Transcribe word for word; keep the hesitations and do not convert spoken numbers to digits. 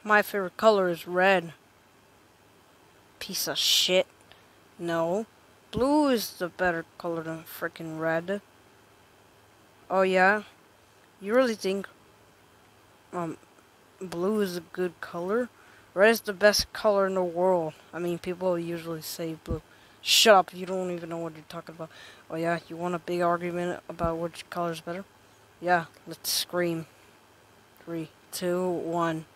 My favorite color is red. Piece of shit. No. Blue is the better color than freaking red. Oh yeah? You really think um blue is a good color? Red is the best color in the world. I mean, people usually say blue. Shut up, you don't even know what you're talking about. Oh yeah, you want a big argument about which color is better? Yeah, let's scream. Three, two, one.